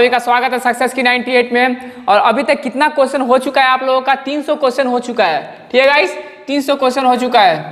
सभी का स्वागत है सक्सेस की 98 में। और अभी तक कितना क्वेश्चन हो चुका है आप लोगों का? 300 क्वेश्चन हो चुका है। ठीक है गाइस, 300 क्वेश्चन हो चुका है।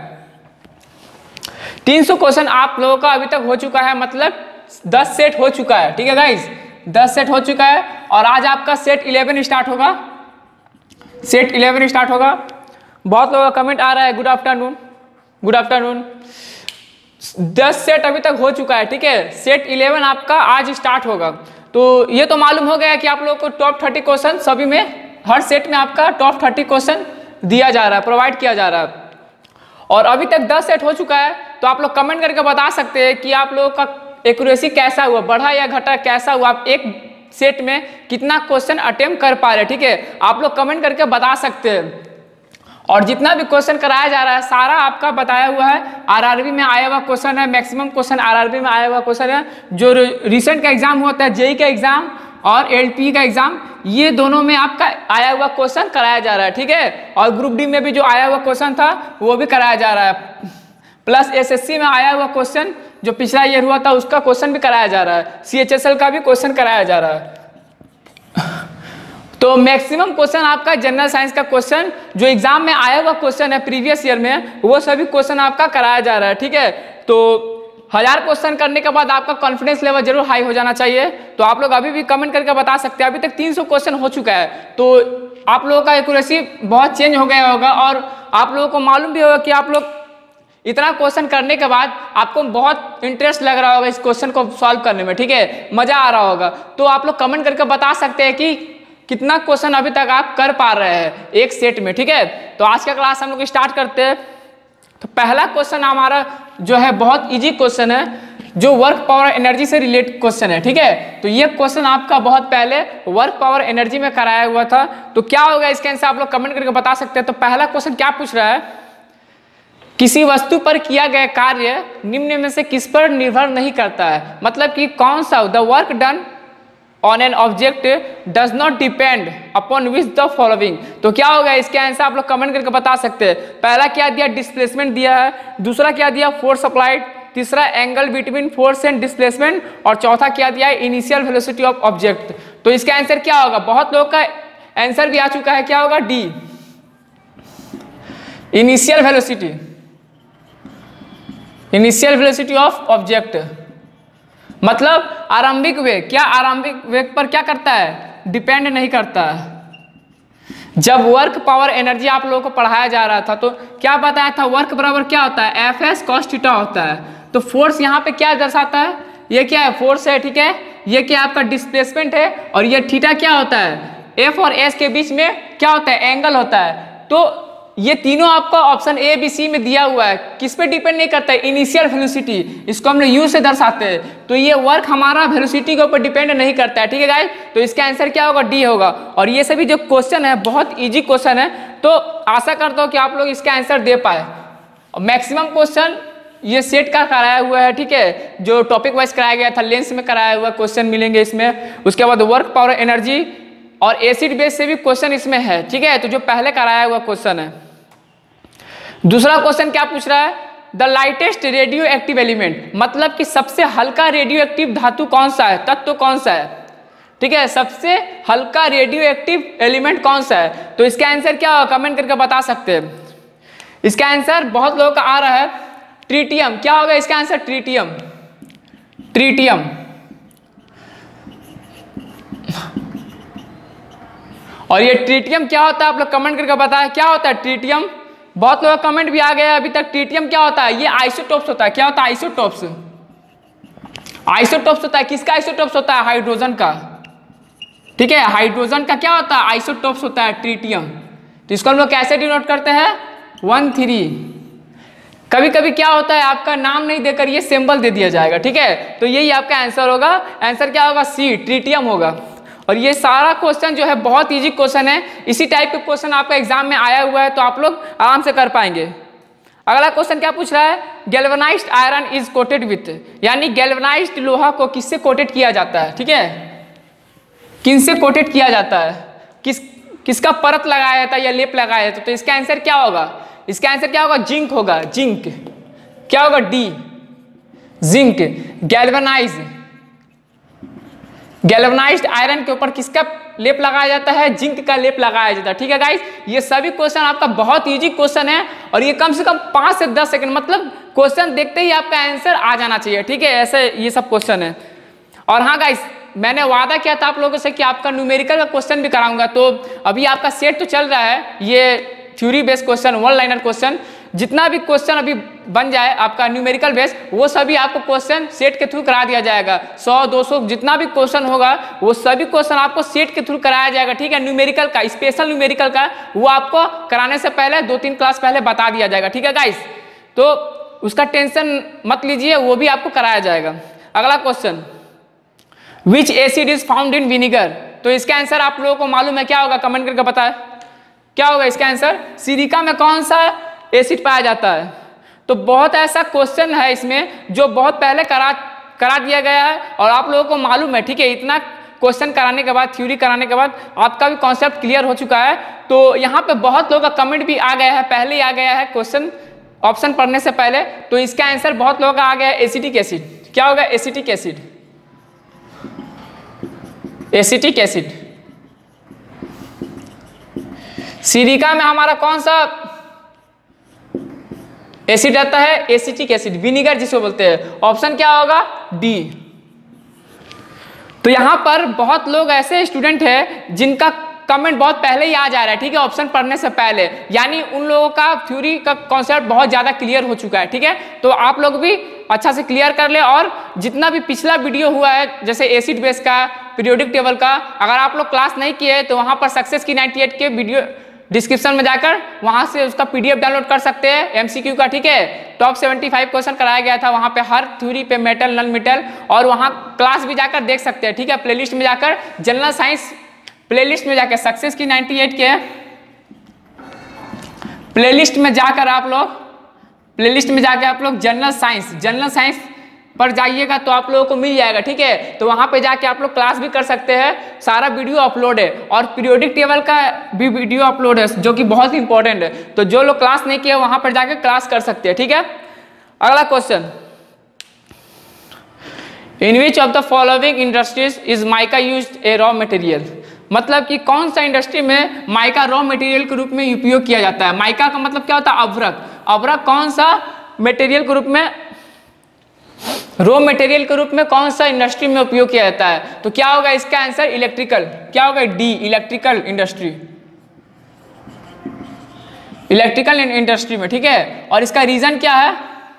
300 क्वेश्चन आप लोगों का अभी तक हो चुका है, मतलब 10 सेट हो चुका है। ठीक है गाइस, 10 सेट हो चुका है और आज आपका सेट 11 स्टार्ट होगा। सेट 11 स्टार्ट होगा। बहुत लोगों का कमेंट आ रहा है good afternoon, good afternoon. 10 set अभी तक हो चुका है। ठीक है, सेट 11 आपका आज स्टार्ट होगा। तो ये तो मालूम हो गया कि आप लोगों को टॉप 30 क्वेश्चन सभी में, हर सेट में आपका टॉप 30 क्वेश्चन दिया जा रहा है, प्रोवाइड किया जा रहा है। और अभी तक 10 सेट हो चुका है। तो आप लोग कमेंट करके बता सकते हैं कि आप लोगों का एक्यूरेसी कैसा हुआ, बढ़ा या घटा, कैसा हुआ, आप एक सेट में कितना क्वेश्चन अटेम्प्ट कर पा रहे हैं। ठीक है, आप लोग कमेंट करके बता सकते हैं। और जितना भी क्वेश्चन कराया जा रहा है सारा आपका बताया हुआ है। आरआरबी में आया हुआ क्वेश्चन है, मैक्सिमम क्वेश्चन आरआरबी में आया हुआ क्वेश्चन है। जो रिसेंट का एग्जाम होता है, जेई का एग्जाम और एलपी का एग्जाम, ये दोनों में आपका आया हुआ क्वेश्चन कराया जा रहा है। ठीक है, और ग्रुप डी में भी जो आया हुआ क्वेश्चन था वो भी कराया जा रहा है। प्लस एसएससी में आया हुआ क्वेश्चन जो पिछला ईयर हुआ था उसका क्वेश्चन भी कराया जा रहा है। सीएचएसएल का भी क्वेश्चन कराया जा रहा है। तो मैक्सिमम क्वेश्चन आपका जनरल साइंस का क्वेश्चन जो एग्जाम में आया हुआ क्वेश्चन है प्रीवियस ईयर में, वो सभी क्वेश्चन आपका कराया जा रहा है। ठीक है, तो 1000 क्वेश्चन करने के बाद आपका कॉन्फिडेंस लेवल जरूर हाई हो जाना चाहिए। तो आप लोग अभी भी कमेंट करके बता सकते हैं। अभी तक 300 क्वेश्चन हो चुका है, तो आप लोगों का एक्यूरेसी बहुत चेंज हो गया होगा और आप लोगों को मालूम भी होगा कि आप लोग इतना क्वेश्चन करने के बाद आपको बहुत इंटरेस्ट लग रहा होगा इस क्वेश्चन को सॉल्व करने में। ठीक है, मजा आ रहा होगा। तो आप लोग कमेंट करके बता सकते हैं कि कितना क्वेश्चन अभी तक आप कर पा रहे हैं एक सेट में। ठीक है, तो आज का क्लास हम लोग स्टार्ट करते हैं। तो पहला क्वेश्चन हमारा जो है बहुत इजी क्वेश्चन है, जो वर्क पावर एनर्जी से रिलेटेड क्वेश्चन है। ठीक है, तो ये क्वेश्चन आपका बहुत पहले वर्क पावर एनर्जी में कराया हुआ था। तो क्या होगा इसके आंसर आप लोग कमेंट करके बता सकते हैं। तो पहला क्वेश्चन क्या पूछ रहा है, किसी वस्तु पर किया गया कार्य निम्न में से किस पर निर्भर नहीं करता है। मतलब कि कौन सा the work done on an object does not depend upon which the following. तो क्या होगा इसके आंसर आप लोग कमेंट करके बता सकते हैं। पहला क्या दिया, डिस्प्लेसमेंट दिया है। दूसरा क्या दिया, फोर्स अप्लाइड। तीसरा angle between force and displacement. और चौथा क्या दिया है, इनिशियल वेलोसिटी ऑफ ऑब्जेक्ट। तो इसका आंसर क्या होगा, बहुत लोग का आंसर भी आ चुका है, क्या होगा, D, initial velocity, initial velocity of object. मतलब आरंभिक वेग, क्या आरंभिक वेग पर क्या करता है, डिपेंड नहीं करता है। जब वर्क पावर एनर्जी आप लोगों को पढ़ाया जा रहा था तो क्या बताया था, वर्क बराबर क्या होता है, एफ एस कॉस थीटा होता है। तो फोर्स यहाँ पे क्या दर्शाता है, ये क्या है, फोर्स है। ठीक है, ये क्या आपका डिस्प्लेसमेंट है। और ये थीटा क्या होता है, एफ और एस के बीच में क्या होता है, एंगल होता है। तो ये तीनों आपका ऑप्शन ए बी सी में दिया हुआ है, किस पे डिपेंड नहीं करता है, इनिशियल वेलोसिटी। इसको हमने यू से दर्शाते हैं। तो ये वर्क हमारा वेलोसिटी के ऊपर डिपेंड नहीं करता है। ठीक है गाइस, तो इसका आंसर क्या होगा, डी होगा। और ये सभी जो क्वेश्चन है बहुत इजी क्वेश्चन है, तो आशा करता हूँ कि आप लोग इसका आंसर दे पाए। मैक्सिमम क्वेश्चन ये सेट का कराया हुआ है। ठीक है, जो टॉपिक वाइज कराया गया था, लेंस में कराया हुआ क्वेश्चन मिलेंगे इसमें। उसके बाद वर्क पावर एनर्जी और एसिड बेस से भी क्वेश्चन इसमें है। ठीक है, तो जो पहले कराया हुआ क्वेश्चन है। दूसरा क्वेश्चन क्या पूछ रहा है, the lightest radioactive element, मतलब कि सबसे हल्का रेडियो एक्टिव धातु कौन सा है, तत्व कौन सा है। ठीक है, सबसे हल्का रेडियो एक्टिव एलिमेंट कौन सा है। तो इसका आंसर क्या होगा, कमेंट करके बता सकते हैं। इसका आंसर बहुत लोगों का आ रहा है, ट्रीटियम। क्या होगा इसका आंसर, ट्रीटियम, ट्रीटियम। और ये ट्रीटियम क्या होता है आप लोग कमेंट करके बताएं, क्या होता है ट्रीटियम। बहुत लोगों का कमेंट भी आ गया अभी तक। ट्रीटियम क्या होता है, ये आइसोटोप्स होता है। क्या होता है, आइसोटोप्स, आइसोटोप्स होता है। किसका आइसोटोप्स होता है, हाइड्रोजन का। ठीक है, हाइड्रोजन का क्या होता है, आइसोटोप्स होता है, ट्रीटियम। तो इसको हम लोग कैसे डिनोट करते हैं, 1,3। कभी कभी क्या होता है, आपका नाम नहीं देकर ये सिंबल दे दिया जाएगा। ठीक है, तो यही आपका आंसर होगा। आंसर क्या होगा, सी, ट्रीटियम होगा। और ये सारा क्वेश्चन जो है बहुत इजी क्वेश्चन है। इसी टाइप के क्वेश्चन आपका एग्जाम में आया हुआ है, तो आप लोग आराम से कर पाएंगे। अगला क्वेश्चन क्या पूछ रहा है, galvanised iron is coated with, यानी गैल्वेनाइज्ड लोहा को किससे कोटेड किया जाता है। ठीक है, किनसे कोटेड किया जाता है, किसका परत लगाया जाता है या लेप लगाया जाता है। तो इसका आंसर क्या होगा, इसका आंसर क्या होगा, जिंक होगा, जिंक। क्या होगा, D, zinc. Galvanise galvanised iron के ऊपर किसका लेप लगाया जाता है? जिंक का लेप लगाया जाता है। ठीक है गाइस, ये सभी क्वेश्चन आपका बहुत इजी क्वेश्चन है और ये कम से कम 5 से 10 सेकंड, मतलब क्वेश्चन देखते ही आपका आंसर आ जाना चाहिए। ठीक है, ऐसे ये सब क्वेश्चन है। और हाँ गाइस, मैंने वादा किया था आप लोगों से कि आपका न्यूमेरिकल का क्वेश्चन भी कराऊंगा, तो अभी आपका सेट तो चल रहा है, ये theory based question, one liner question, जितना भी क्वेश्चन अभी बन जाए आपका न्यूमेरिकल बेस, वो सभी आपको क्वेश्चन सेट के थ्रू करा दिया जाएगा। 100-200 जितना भी क्वेश्चन होगा वो सभी क्वेश्चन आपको सेट के थ्रू कराया जाएगा। ठीक है, न्यूमेरिकल का, स्पेशल न्यूमेरिकल का, वो आपको कराने से पहले 2-3 क्लास पहले बता दिया जाएगा। ठीक है गाइस, तो उसका टेंशन मत लीजिए, वो भी आपको कराया जाएगा। अगला question, which acid is found in vinegar? तो इसका आंसर आप लोगों को मालूम है, क्या होगा? कमेंट करके बताएं क्या होगा इसका आंसर। सिरिका में कौन सा एसिड पाया जाता है? तो बहुत ऐसा क्वेश्चन है इसमें जो बहुत पहले करा दिया गया है और आप लोगों को मालूम है। ठीक है, इतना क्वेश्चन कराने के बाद, थ्योरी कराने के बाद आपका भी कॉन्सेप्ट क्लियर हो चुका है। तो यहाँ पे बहुत लोगों का कमेंट भी आ गया है, पहले ही आ गया है क्वेश्चन ऑप्शन पढ़ने से पहले। तो इसका आंसर बहुत लोगों का आ गया है, एसिटिक एसिड। क्या होगा? Acetic acid. Acetic acid. सिरिका में हमारा कौन सा एसिड आता है? एसिटिक एसिड, विनीगर जिसको बोलते हैं। ऑप्शन क्या होगा? डी। तो यहां पर बहुत लोग ऐसे स्टूडेंट हैं जिनका कमेंट बहुत पहले ही आ जा रहा है। ठीक है, ऑप्शन पढ़ने से पहले, यानी उन लोगों का थ्योरी का कॉन्सेप्ट बहुत ज्यादा क्लियर हो चुका है। ठीक है, तो आप लोग भी अच्छा से क्लियर कर ले। और जितना भी पिछला वीडियो हुआ है, जैसे एसिड बेस का, पीरियोडिक टेबल का, अगर आप लोग क्लास नहीं किए तो वहां पर सक्सेस की 98 के वीडियो डिस्क्रिप्शन में जाकर वहां से उसका पीडीएफ डाउनलोड कर सकते हैं, एमसीक्यू का। ठीक है, टॉप 75 क्वेश्चन कराया गया था वहां पे, हर थ्योरी पे, मेटल, नॉन मेटल, और वहां क्लास भी जाकर देख सकते हैं। ठीक है, प्लेलिस्ट में जाकर, जनरल साइंस प्लेलिस्ट में जाकर, सक्सेस की 98 के प्लेलिस्ट में जाकर आप लोग जनरल साइंस पर जाइएगा तो आप लोगों को मिल जाएगा। ठीक है, तो वहां पे जाके आप लोग क्लास भी कर सकते हैं, सारा वीडियो अपलोड है, और पीरियोडिक टेबल का भी वीडियो अपलोड है जो कि बहुत इंपॉर्टेंट है। तो जो लोग क्लास नहीं किए वहां पर जाके क्लास कर सकते हैं। ठीक है, अगला question, in which of the following industries is mica used a raw material? मतलब कि कौन सा इंडस्ट्री में माइका रॉ मटेरियल के रूप में उपयोग किया जाता है? माइका का मतलब क्या होता है? अभ्रक। अभ्रक कौन सा मटेरियल के रूप में, रॉ मटेरियल के रूप में कौन सा इंडस्ट्री में उपयोग किया जाता है? तो क्या होगा इसका आंसर? इलेक्ट्रिकल। क्या होगा? D, electrical industry. Electrical industry में। ठीक है, और इसका रीजन क्या है?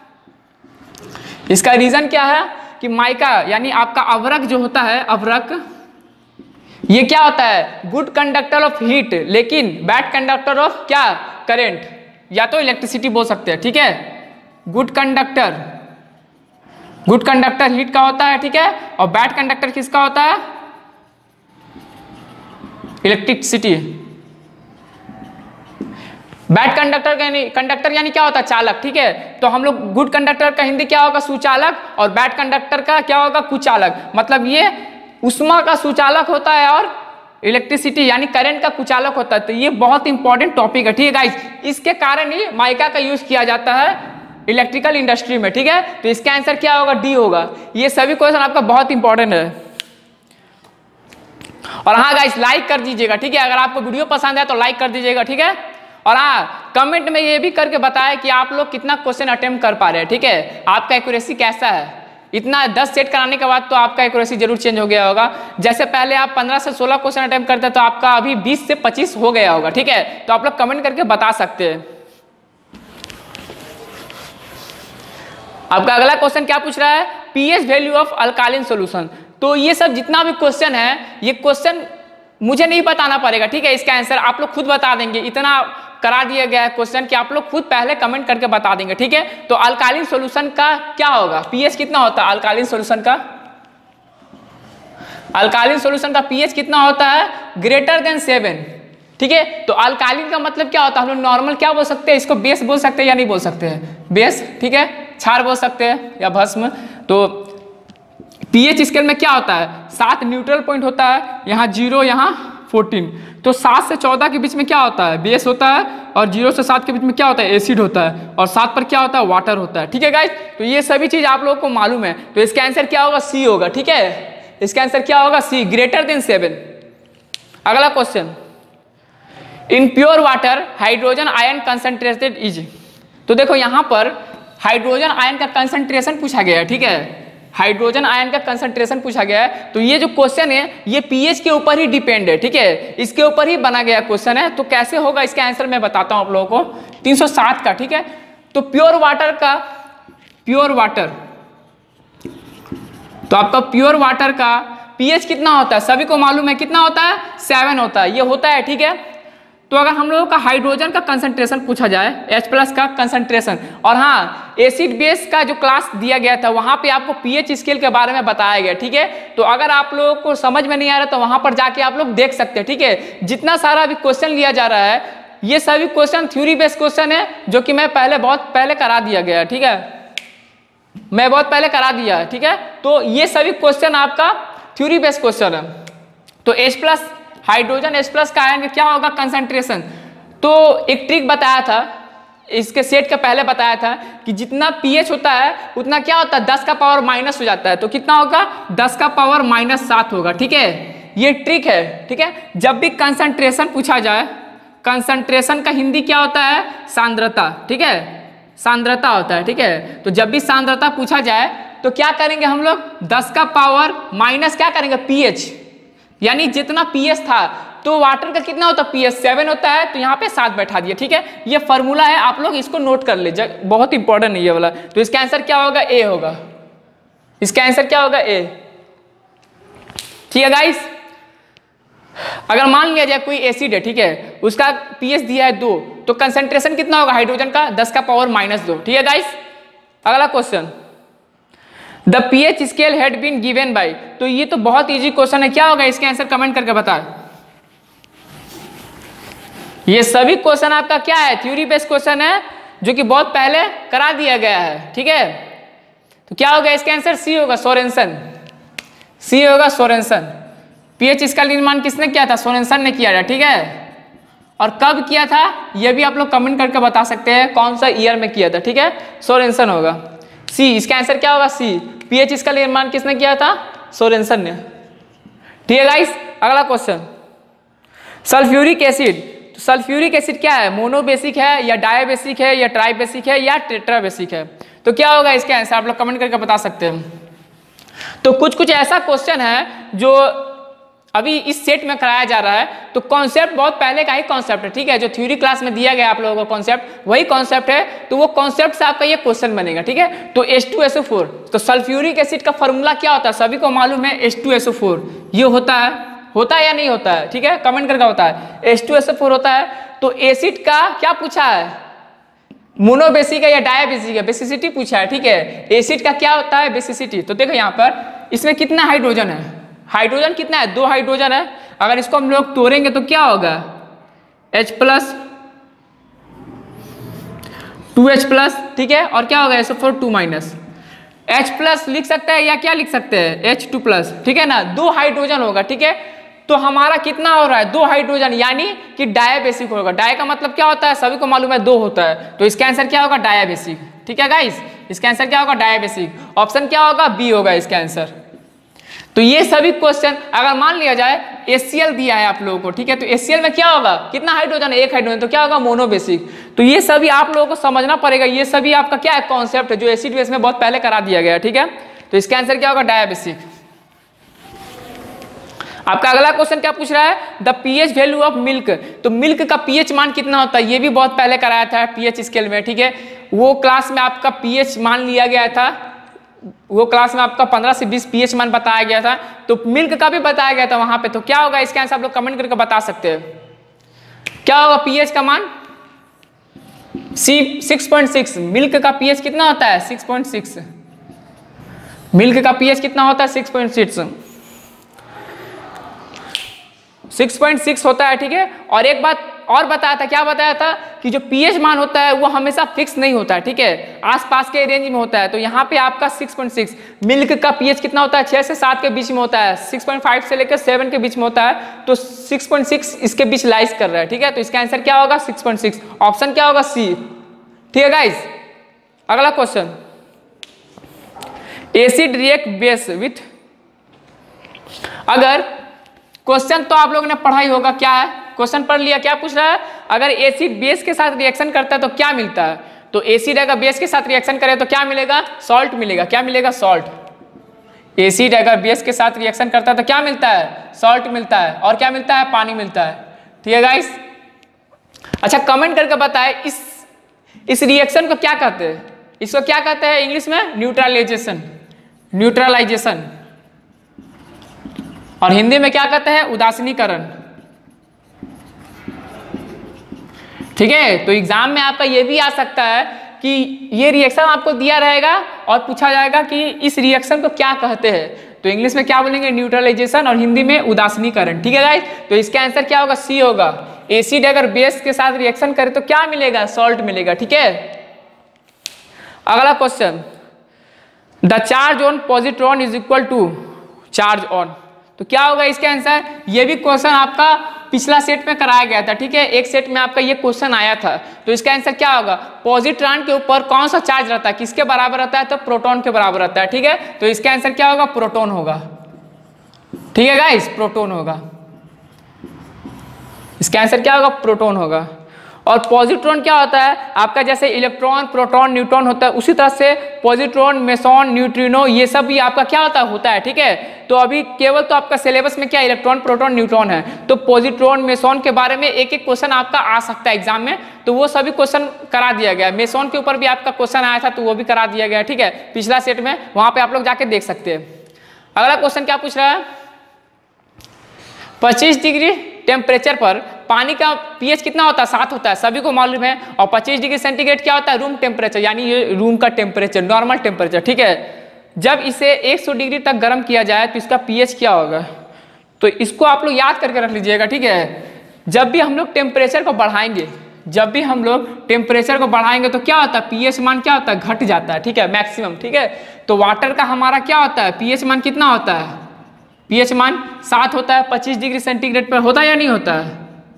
इसका रीजन क्या है कि माइका यानी आपका अभ्रक जो होता है, अभ्रक ये क्या होता है? गुड कंडक्टर ऑफ हीट, लेकिन बैड कंडक्टर ऑफ क्या? करंट, या तो इलेक्ट्रिसिटी बोल सकते हैं। ठीक है, गुड कंडक्टर हीट का होता है। ठीक है, और बैड कंडक्टर किसका होता है? इलेक्ट्रिसिटी। बैड कंडक्टर यानी क्या होता है? चालक। ठीक है, तो हम लोग गुड कंडक्टर का हिंदी क्या होगा? सुचालक, और बैड कंडक्टर का क्या होगा? कुचालक। मतलब ये उष्मा का सुचालक होता है और इलेक्ट्रिसिटी यानी करंट का कुचालक होता है। तो ये बहुत इंपॉर्टेंट टॉपिक है। ठीक है गाइस, इसके कारण ही माइका का यूज किया जाता है इलेक्ट्रिकल इंडस्ट्री में। ठीक है, तो इसका आंसर क्या होगा? डी होगा। ये सभी क्वेश्चन आपका बहुत इंपॉर्टेंट है। और हाँ गाइस, लाइक कर दीजिएगा। ठीक है, अगर आपको वीडियो पसंद है तो लाइक कर दीजिएगा। ठीक है, और हाँ, कमेंट में ये भी करके बताएं कि आप लोग कितना क्वेश्चन अटेम्प्ट कर पा रहे हैं। ठीक है, आपका एक्यूरेसी कैसा है? इतना 10 सेट कराने के बाद तो आपका एक्यूरेसी जरूर चेंज हो गया होगा। जैसे पहले आप 15 से 16 क्वेश्चन अटेम्प्ट करते तो आपका अभी 20 से 25 हो गया होगा। ठीक है, तो आप लोग कमेंट करके बता सकते हैं। आपका अगला क्वेश्चन क्या पूछ रहा है? PH value of alkaline solution. तो ये सब जितना भी क्वेश्चन है, ये क्वेश्चन मुझे नहीं बताना पड़ेगा। ठीक है, इसका आंसर आप लोग खुद बता देंगे। इतना करा दिया गया है क्वेश्चन कि आप लोग खुद पहले कमेंट करके बता देंगे। ठीक है, तो अल्कालिन सॉल्यूशन का क्या होगा? पीएच कितना होता है अल्कालिन सॉल्यूशन का? अल्कालिन सॉल्यूशन का पीएच कितना होता है? Greater than 7। ठीक है, तो अल्कालिन का मतलब क्या होता है? हम लोग नॉर्मल क्या बोल सकते हैं? इसको बेस बोल सकते हैं या नहीं बोल सकते हैं? बेस। ठीक है, क्षार बोल सकते हैं या भस्म। तो पीएच स्केल में क्या होता है? 7 न्यूट्रल पॉइंट होता है, यहाँ 0, यहाँ 14। तो 7 से 14 के बीच में क्या होता है? बेस होता है, और 0 से 7 के बीच में क्या होता है? एसिड होता है, और 7 पर क्या होता है? वाटर होता है। ठीक है गाइस, तो ये सभी चीज आप लोगों को मालूम है। तो इसका आंसर क्या होगा? सी होगा। ठीक है, इसका आंसर क्या होगा? C, greater than 7। अगला question, in pure water hydrogen ion concentrated is. तो देखो यहाँ पर हाइड्रोजन आयन का कंसंट्रेशन पूछा गया है, ठीक है, हाइड्रोजन आयन का कंसंट्रेशन पूछा गया है। तो ये जो क्वेश्चन है ये पीएच के ऊपर ही डिपेंड है, ठीक है, इसके ऊपर ही बना गया क्वेश्चन है। तो कैसे होगा इसका आंसर मैं बताता हूं आप लोगों को। 307 का, ठीक है। तो प्योर वाटर का, प्योर वाटर, तो आपका प्योर वाटर का पीएच कितना होता है? सभी को मालूम है कितना होता है? 7 होता है, ये होता है, ठीक है। तो अगर हम लोगों का हाइड्रोजन का कंसंट्रेशन पूछा जाए, H+ का कंसंट्रेशन, और हाँ एसिड बेस का जो क्लास दिया गया था वहां पे आपको पीएच स्केल के बारे में बताया गया, ठीक है। तो अगर आप लोगों को समझ में नहीं आ रहा तो वहां पर जाके आप लोग देख सकते हैं, ठीक है। जितना सारा अभी क्वेश्चन लिया जा रहा है ये सभी क्वेश्चन थ्योरी बेस्ड क्वेश्चन है, जो कि मैं बहुत पहले करा दिया गया, ठीक है, मैं बहुत पहले करा दिया, ठीक है। तो ये सभी क्वेश्चन आपका थ्योरी बेस्ड क्वेश्चन है। तो H+ हाइड्रोजन H+ का आयन क्या होगा कंसंट्रेशन? तो एक ट्रिक बताया था, इसके सेट का पहले बताया था कि जितना पीएच होता है उतना क्या होता है? 10 का पावर माइनस हो जाता है। तो कितना होगा? 10 का पावर -7 होगा, ठीक है। ये ट्रिक है, ठीक है। जब भी कंसंट्रेशन पूछा जाए, कंसंट्रेशन का हिंदी क्या होता है? सांद्रता, ठीक है, सांद्रता होता है, ठीक है। तो जब भी सांद्रता पूछा जाए तो क्या करेंगे हम लोग? 10 का पावर माइनस क्या करेंगे? पीएच, यानी जितना पीएच था, तो वाटर का कितना होता है? पीएच 7 होता है, तो यहाँ पे 7 बैठा दिया, ठीक है। ये फॉर्मूला है, आप लोग इसको नोट कर ले, बहुत इंपॉर्टेंट है ये वाला। तो इसका आंसर क्या होगा? ए होगा, इसका आंसर क्या होगा? ए, ठीक है गाइस। अगर मान लिया जाए कोई एसिड है, ठीक है, उसका पीएच दिया है 2, तो कंसंट्रेशन कितना होगा हाइड्रोजन का? 10 का पावर -2, ठीक है गाइस। अगला question, the pH scale had been given by. तो ये तो बहुत इजी क्वेश्चन है, क्या होगा इसके आंसर? कमेंट करके बताएं। ये सभी क्वेश्चन आपका क्या है? थ्योरी बेस्ड क्वेश्चन है, जो कि बहुत पहले करा दिया गया है, ठीक है। तो क्या होगा इसका आंसर? सी होगा, सोरेनसन, सी होगा, सोरेनसन। पीएच स्केल निर्माण किसने किया था? सोरेनसन ने किया था, ठीक है। और कब किया था ये भी आप लोग कमेंट करके बता सकते हैं, कौन सा ईयर में किया था, ठीक है। सोरेनसन होगा, सी, इसका आंसर क्या होगा? सी। पीएच इसका निर्माण किसने किया था? सोरेनसन ने, ठीक है गाइस। अगला क्वेश्चन, सल्फ्यूरिक एसिड। तो सल्फ्यूरिक एसिड क्या है? मोनोबेसिक है या डायबेसिक है या ट्राइबेसिक है या टेट्राबेसिक है? तो क्या होगा इसका आंसर? आप लोग कमेंट करके बता सकते हैं। तो कुछ ऐसा क्वेश्चन है जो अभी इस सेट में कराया जा रहा है। तो कॉन्सेप्ट बहुत पहले का ही कॉन्सेप्ट है, ठीक है, जो थ्योरी क्लास में दिया गया आप लोगों को कॉन्सेप्ट, वही कॉन्सेप्ट है। तो वो कॉन्सेप्ट से आपका ये क्वेश्चन बनेगा, ठीक है। तो H2SO4, तो सल्फ्यूरिक एसिड का फॉर्मूला क्या होता है? सभी को मालूम है, H2SO4 ये होता है या नहीं होता है? ठीक है, कमेंट करके होता है, H2SO4 होता है। तो एसिड का क्या पूछा है? मोनोबेसिक है या डायबेसिक है? बेसिसिटी पूछा है, ठीक है। एसिड का क्या होता है? बेसिसिटी। तो देखो यहाँ पर इसमें कितना हाइड्रोजन है? हाइड्रोजन कितना है? 2 हाइड्रोजन है। अगर इसको हम लोग तोड़ेंगे तो क्या होगा? H+, 2H+, ठीक है, और क्या होगा? SO4 2-। H+ लिख सकते हैं या क्या लिख सकते हैं? H2+, ठीक है ना, 2 हाइड्रोजन होगा, ठीक है। तो हमारा कितना हो रहा है? 2 हाइड्रोजन, यानी कि डायबेसिक होगा। डाय का मतलब क्या होता है? सभी को मालूम है 2 होता है। तो इसका आंसर क्या होगा? डायबेसिक, ठीक है गाइस, इसका आंसर क्या होगा? डायबेसिक। ऑप्शन क्या होगा? बी होगा इसका आंसर। तो ये सभी क्वेश्चन अगर मान लिया जाए HCl दिया है आप लोगों को, ठीक है, तो HCl में क्या होगा? कितना हाइड्रोजन है? 1 हाइड्रोजन, तो क्या होगा? मोनोबेसिक। तो ये सभी आप लोगों को समझना पड़ेगा, ये सभी आपका क्या है? कॉन्सेप्ट है, जो एसिड बेस में बहुत पहले करा दिया गया है, ठीक है। तो इसका आंसर क्या होगा? डायबेसिक। आपका अगला क्वेश्चन क्या पूछ रहा है? The pH value of milk. तो मिल्क का पीएच मान कितना होता है? ये भी बहुत पहले कराया था पीएच स्केल में, ठीक है। वो क्लास में आपका पीएच मान लिया गया था, वो क्लास में आपका 15 से 20 पीएच मान बताया गया था। तो मिल्क का भी बताया गया था वहां पे। तो क्या होगा इसका आंसर? आप लोग कमेंट करके बता सकते हैं, क्या होगा पीएच का मान? 6.6। मिल्क का पीएच कितना होता है? 6.6। मिल्क का पीएच कितना होता है? 6.6 होता है, ठीक है। और एक बात और बताया था, क्या बताया था? कि जो पीएच मान होता है वो हमेशा फिक्स नहीं होता है, ठीक है, आसपास के रेंज में होता है। तो यहाँ पे आपका 6.6। मिल्क का पीएच कितना होता है? 6 से 7 के बीच में होता है, 6.5 से लेकर 7 के बीच में होता है। तो 6.6 इसके बीच लाइज कर रहा है, ठीक है। तो इसका आंसर क्या होगा? 6.6। ऑप्शन क्या होगा? सी, ठीक है गाइस। अगला question, acid react base with अगर क्वेश्चन तो आप लोगों ने पढ़ा ही होगा, क्या है क्वेश्चन पढ़ लिया, क्या पूछ रहा है, अगर एसिड बेस के साथ रिएक्शन करता है तो क्या मिलता है, तो एसिड अगर बेस के साथ रिएक्शन करे तो क्या मिलेगा, सॉल्ट मिलेगा। क्या मिलेगा, सॉल्ट। एसिड अगर बेस के साथ रिएक्शन करता है तो क्या मिलता है, सॉल्ट मिलता है। और क्या मिलता है, पानी मिलता है। ठीक है गाइस। अच्छा कमेंट करके बताएं इस रिएक्शन को क्या कहते हैं, इसको क्या कहते हैं इंग्लिश में, न्यूट्रलाइजेशन, न्यूट्रलाइजेशन। और हिंदी में क्या कहते हैं, उदासीनीकरण। ठीक है, तो एग्जाम में आपका ये भी आ सकता है कि ये रिएक्शन आपको दिया रहेगा और पूछा जाएगा कि इस रिएक्शन को क्या कहते हैं, तो इंग्लिश में क्या बोलेंगे, न्यूट्रलाइजेशन, और हिंदी में उदासीनीकरण। ठीक है गाइस, तो इसका आंसर क्या होगा, सी होगा। एसिड अगर बेस के साथ रिएक्शन करे तो क्या मिलेगा, सॉल्ट मिलेगा। ठीक है, अगला question, the charge on positron is equal to charge on, तो क्या होगा इसका आंसर। ये भी क्वेश्चन आपका पिछला सेट में कराया गया था। ठीक है, एक सेट में आपका ये क्वेश्चन आया था, तो इसका आंसर क्या होगा, पॉजिट्रॉन के ऊपर कौन सा चार्ज रहता है, किसके बराबर रहता है, तो प्रोटॉन के बराबर रहता है। ठीक है, तो इसका आंसर क्या होगा, प्रोटॉन होगा। ठीक है गाइस, प्रोटॉन होगा, इसका आंसर क्या होगा, प्रोटॉन होगा। और पॉजिट्रॉन क्या होता है आपका, जैसे इलेक्ट्रॉन, प्रोटॉन, न्यूट्रॉन होता है, उसी तरह से पॉजिट्रॉन, मेसॉन, न्यूट्रिनो, ये सब भी आपका क्या होता है। ठीक है, तो अभी केवल तो आपका सिलेबस में क्या इलेक्ट्रॉन, प्रोटॉन, न्यूट्रॉन है, तो पॉजिट्रॉन, मेसॉन के बारे में एक एक क्वेश्चन आपका आ सकता है एग्जाम में, तो वो सभी क्वेश्चन करा दिया गया। मेसॉन के ऊपर भी आपका क्वेश्चन आया था, तो वो भी करा दिया गया। ठीक है, पिछला सेट में, वहां पे आप लोग जाके देख सकते हैं। अगला क्वेश्चन क्या पूछ रहा है, 25 डिग्री टेम्परेचर पर पानी का पीएच कितना होता है, 7 होता है, सभी को मालूम है। और 25 डिग्री सेंटीग्रेड क्या होता है, रूम टेम्परेचर, यानी ये रूम का टेम्परेचर, नॉर्मल टेम्परेचर। ठीक है, जब इसे 100 डिग्री तक गर्म किया जाए तो इसका पीएच क्या होगा, तो इसको आप लोग याद करके रख लीजिएगा। ठीक है, जब भी हम लोग टेम्परेचर को बढ़ाएंगे, तो क्या होता है, पीएच मान क्या होता है, घट जाता है। ठीक है, मैक्सिमम। ठीक है, तो वाटर का हमारा क्या होता है, पीएच मान कितना होता है, पीएच मान 7 होता है। 25 डिग्री सेंटीग्रेड पर होता है या नहीं होता है,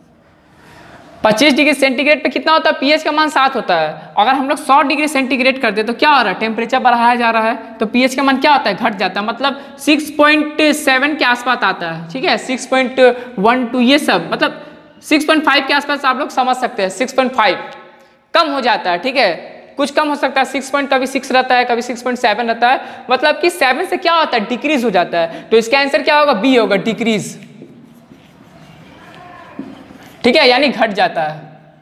25 डिग्री सेंटीग्रेड पे कितना होता है, पीएच का मान 7 होता है। अगर हम लोग 100 डिग्री सेंटीग्रेड कर दे तो क्या हो रहा है, टेम्परेचर बढ़ाया जा रहा है, तो पीएच का मान क्या होता है, घट जाता है, मतलब 6.7 के आसपास आता है। ठीक है, 6.12 ये सब, मतलब 6.5 के आसपास आप लोग समझ सकते हैं, 6.5 कम हो जाता है। ठीक है, कुछ कम हो सकता है, 6 कभी 6 रहता है, कभी 6.7 रहता है, मतलब कि 7 से क्या होता है, डिक्रीज हो जाता है। तो इसका आंसर क्या होगा, बी होगा, डिक्रीज। ठीक है, यानी घट जाता है।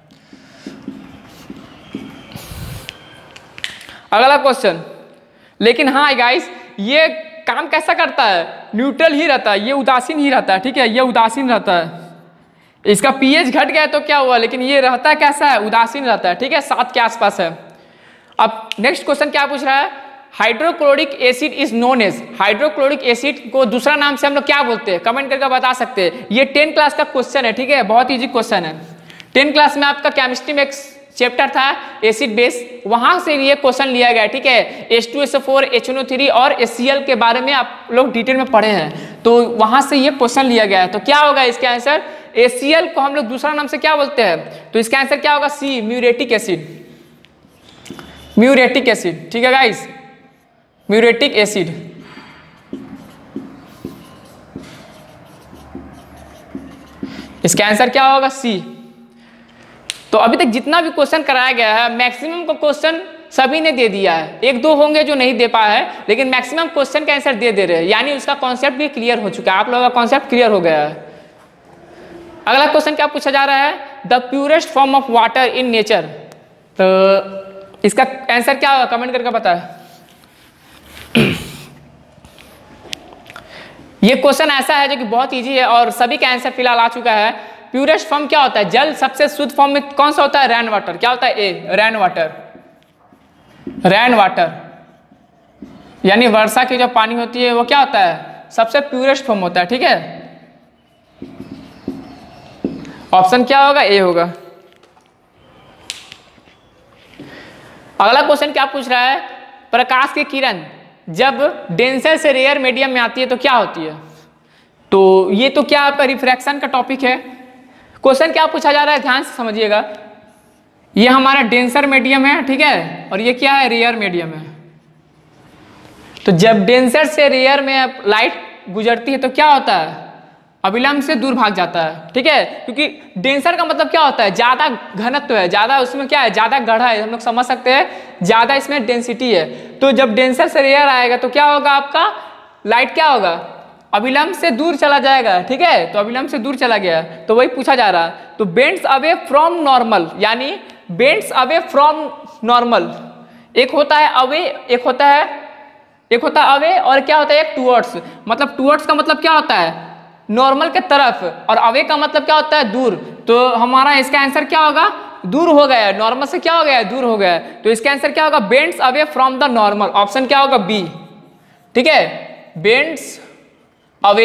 अगला क्वेश्चन, लेकिन हाँ गाइस, ये काम कैसा करता है, न्यूट्रल ही रहता है, ये उदासीन ही रहता है। ठीक है, ये उदासीन रहता है, इसका पीएच घट गया तो क्या हुआ, लेकिन ये रहता कैसा है, उदासीन रहता है। ठीक है, 7 के आसपास है। अब नेक्स्ट क्वेश्चन क्या पूछ रहा है, hydrochloric acid is known as, hydrochloric acid को दूसरा नाम से हम लोग क्या बोलते हैं, कमेंट करके बता सकते हैं। ये 10 क्लास का क्वेश्चन है। ठीक है, बहुत इजी क्वेश्चन है। 10 क्लास में आपका केमिस्ट्री में एक चैप्टर था एसिड बेस, वहां से ये क्वेश्चन लिया गया। ठीक है, H2SO4, HNO3 और HCl के बारे में आप लोग डिटेल में पढ़े हैं, तो वहां से ये क्वेश्चन लिया गया है। तो क्या होगा इसका आंसर, HCl को हम लोग दूसरा नाम से क्या बोलते हैं, तो इसका आंसर क्या होगा, C, muriatic acid, muriatic acid. ठीक है गाइस, म्यूरेटिक एसिड। इसका आंसर क्या होगा, सी। तो अभी तक जितना भी क्वेश्चन कराया गया है, मैक्सिमम का क्वेश्चन सभी ने दे दिया है, 1-2 होंगे जो नहीं दे पाया है, लेकिन मैक्सिमम क्वेश्चन का आंसर दे रहे हैं, यानी उसका कॉन्सेप्ट भी क्लियर हो चुका है, आप लोगों का कॉन्सेप्ट क्लियर हो गया है। अगला क्वेश्चन क्या पूछा जा रहा है, the purest form of water in nature, तो इसका आंसर क्या होगा, कमेंट करके बताएं। ये क्वेश्चन ऐसा है जो कि बहुत इजी है और सभी का आंसर फिलहाल आ चुका है। प्योरेस्ट फॉर्म क्या होता है, जल सबसे शुद्ध फॉर्म में कौन सा होता है, रेन वाटर। क्या होता है, A, rain water, rain water, यानी वर्षा की जो पानी होती है वो क्या होता है, सबसे प्योरेस्ट फॉर्म होता है। ठीक है, ऑप्शन क्या होगा, ए होगा। अगला क्वेश्चन क्या पूछ रहा है, प्रकाश की किरण जब डेंसर से रेयर मीडियम में आती है तो क्या होती है, तो ये तो क्या आपका रिफ्रैक्शन का टॉपिक है। क्वेश्चन क्या पूछा जा रहा है, ध्यान से समझिएगा। ये हमारा डेंसर मीडियम है, ठीक है, और ये क्या है, रेयर मीडियम है। तो जब डेंसर से रेयर में लाइट गुजरती है तो क्या होता है, अविलंब से दूर भाग जाता है, ठीक है। क्योंकि डेंसर का मतलब क्या होता है, ज़्यादा घनत्व है, ज़्यादा उसमें क्या है, ज़्यादा गढ़ा है, हम लोग समझ सकते हैं, ज़्यादा इसमें डेंसिटी है। तो जब डेंसर से रेयर आएगा तो क्या होगा, आपका लाइट क्या होगा, अविलंब से दूर चला जाएगा, ठीक है। तो अविलंब से दूर चला गया, तो वही पूछा जा रहा है। तो बेंड्स अवे फ्रॉम नॉर्मल, यानी बेंड्स अवे फ्रॉम नॉर्मल, एक होता है अवे, एक होता है अवे, और क्या होता है एक टुवर्ड्स। मतलब टुवर्ड्स का मतलब क्या होता है, नॉर्मल के तरफ, और अवे का मतलब क्या होता है, दूर। तो हमारा इसका आंसर क्या होगा, दूर हो गया है, नॉर्मल से क्या हो गया है, दूर हो गया है। तो इसका आंसर क्या होगा, bends away from the normal, option क्या होगा, बी, ठीक है। बेंड्स अवे,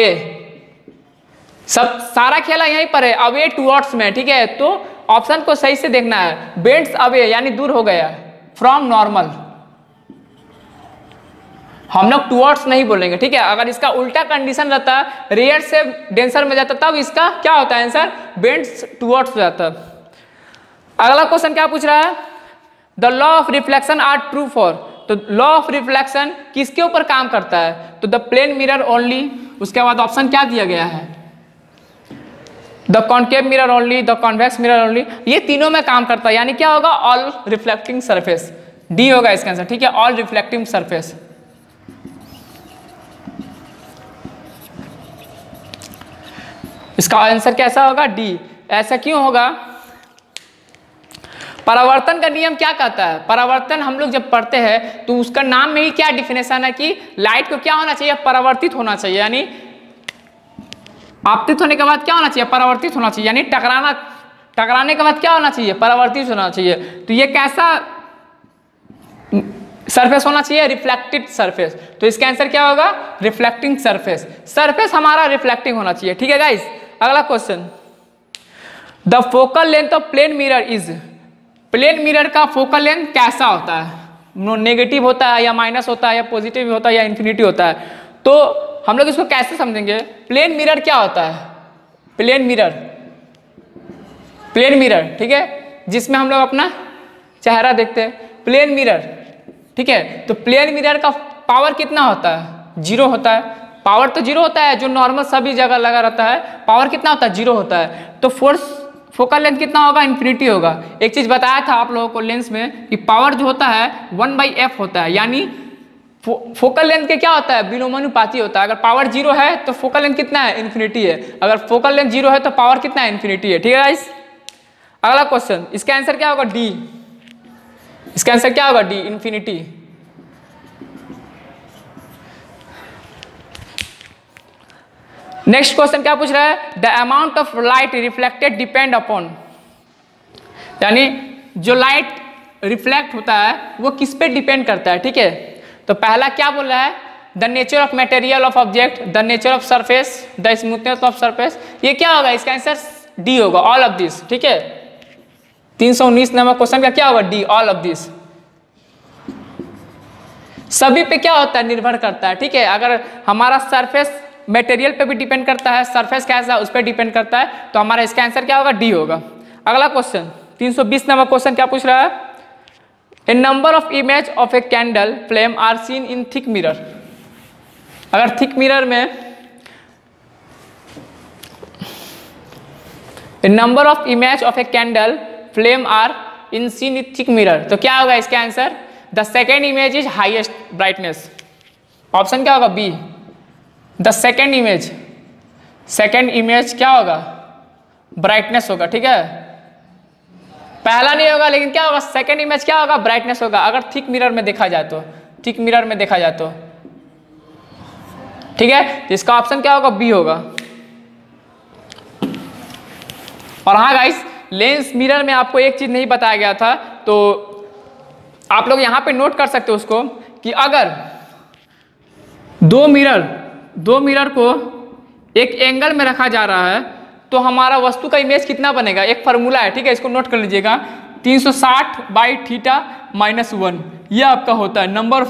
सब सारा खेला यहीं पर है, अवे टुवर्ड्स में, ठीक है। तो ऑप्शन को सही से देखना है, बेंड्स अवे यानी दूर हो गया, फ्रॉम नॉर्मल, हम लोग टुवर्ड्स नहीं बोलेंगे, ठीक है। अगर इसका उल्टा कंडीशन रहता, रेयर से डेंसर में जाता, तब इसका क्या होता है आंसर, बेंड्स टुवर्ड्स हो जाता। अगला क्वेश्चन क्या पूछ रहा है, the law of reflection are true for, तो लॉ ऑफ रिफ्लेक्शन किसके ऊपर काम करता है, तो द प्लेन मिरर ओनली, उसके बाद ऑप्शन क्या दिया गया है, the concave mirror only, the convex mirror only, ये तीनों में काम करता है, यानी क्या होगा, ऑल रिफ्लेक्टिंग सरफेस, डी होगा इसका आंसर, ठीक है, ऑल रिफ्लेक्टिंग सरफेस। इसका आंसर कैसा होगा, डी। ऐसा क्यों होगा, परावर्तन का नियम क्या कहता है, परावर्तन हम लोग जब पढ़ते हैं तो उसका नाम में ही क्या डिफिनेशन है कि लाइट को क्या होना चाहिए, परावर्तित होना चाहिए, यानी आपतित होने के बाद क्या होना चाहिए, परावर्तित होना चाहिए, यानी टकराने के बाद क्या होना चाहिए, परावर्तित होना चाहिए। तो ये कैसा सरफेस होना चाहिए, रिफ्लेक्टेड सरफेस। तो इसका आंसर क्या होगा, रिफ्लेक्टिंग सरफेस, सरफेस हमारा रिफ्लेक्टिंग होना चाहिए, ठीक है गाइस। अगला question, the focal length of plane mirror is, plane mirror का फोकल लेंथ कैसा होता है, नेगेटिव होता है या माइनस होता है या पॉजिटिव होता है या इन्फिनिटी होता है। तो हम लोग इसको कैसे समझेंगे, प्लेन मिरर क्या होता है, प्लेन मिरर, ठीक है, जिसमें हम लोग अपना चेहरा देखते हैं, प्लेन मिरर, ठीक है। तो प्लेन मिरर का पावर कितना होता है, 0 होता है, पावर तो 0 होता है, जो नॉर्मल सभी जगह लगा रहता है, पावर कितना होता है, 0 होता है। तो फोकल लेंथ कितना होगा, इन्फिनिटी होगा। एक चीज बताया था आप लोगों को लेंस में कि पावर जो होता है 1/f होता है, यानी फोकल लेंथ के क्या होता है, विलोमानुपाती होता है। अगर पावर 0 है तो फोकल लेंथ कितना है, इन्फिनिटी है, अगर फोकल लेंथ 0 है तो पावर कितना है, इन्फिनिटी है, ठीक है गाइस। अगला क्वेश्चन, इसका आंसर क्या होगा, डी, इसका आंसर क्या होगा, डी, इन्फिनिटी। नेक्स्ट क्वेश्चन क्या पूछ रहा है, the amount of light reflected depend upon, यानी जो लाइट रिफ्लेक्ट होता है वो किस पे डिपेंड करता है, ठीक है। तो पहला क्या बोल रहा है, the nature of material of object, the nature of surface, the smoothness of surface, ये क्या होगा, इसका आंसर डी होगा, ऑल ऑफ दिस, ठीक है। 319 नंबर क्वेश्चन का क्या होगा, डी, ऑल ऑफ दिस। सभी पे क्या होता है, निर्भर करता है, ठीक है। अगर हमारा सरफेस मटेरियल पे भी डिपेंड करता है, सरफेस कैसा है उस पर डिपेंड करता है, तो हमारा इसका आंसर क्या होगा, डी होगा। अगला क्वेश्चन 320 नंबर क्वेश्चन क्या पूछ रहा है, a number of image of a candle flame are seen in thick mirror, अगर थिक मिरर में a number of image of a candle flame are in seen in thick mirror, तो क्या होगा इसका answer, the second image is highest brightness, option क्या होगा, B, the second image क्या होगा, ब्राइटनेस होगा, ठीक है। पहला नहीं होगा, लेकिन क्या होगा, सेकेंड इमेज क्या होगा, ब्राइटनेस होगा, अगर थिक मिरर में देखा जाए तो, थिक मिरर में देखा जाए तो, ठीक है। तो इसका ऑप्शन क्या होगा, बी होगा। और हाँ गाइस, लेंस मिरर में आपको एक चीज नहीं बताया गया था, तो आप लोग यहाँ पे नोट कर सकते हो उसको, कि अगर दो मिरर को एक एंगल में रखा जा रहा है तो हमारा वस्तु का इमेज कितना बनेगा, एक फार्मूला है, ठीक है, इसको नोट कर लीजिएगा, 360/θ-1, ये आपका होता है नंबर